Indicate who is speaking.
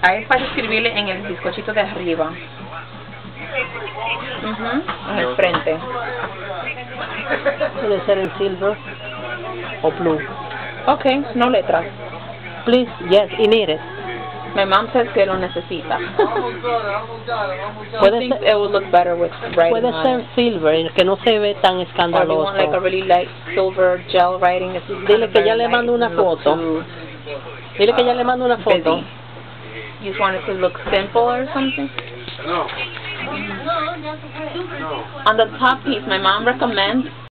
Speaker 1: Ahí es para escribirle en el bizcochito de arriba. En el frente.
Speaker 2: Puede ser en silver o blue.
Speaker 1: Okay, no letras.
Speaker 2: Please, yes, you need it.
Speaker 1: My mom says que lo necesita.
Speaker 2: Puede
Speaker 1: She thinks
Speaker 2: ser,
Speaker 1: it would look better with writing
Speaker 2: puede
Speaker 1: on
Speaker 2: ser
Speaker 1: it.
Speaker 2: silver, que no se ve tan
Speaker 1: Or if you
Speaker 2: escandaloso.
Speaker 1: want like a really light silver gel writing. It's
Speaker 2: Dile que
Speaker 1: very
Speaker 2: ya le
Speaker 1: light,
Speaker 2: mando una
Speaker 1: doesn't look
Speaker 2: foto.
Speaker 1: too
Speaker 2: Dile que ya le mando una foto.
Speaker 1: busy. You just want it to look simple or something?
Speaker 3: No.
Speaker 1: On the top piece, my mom recommends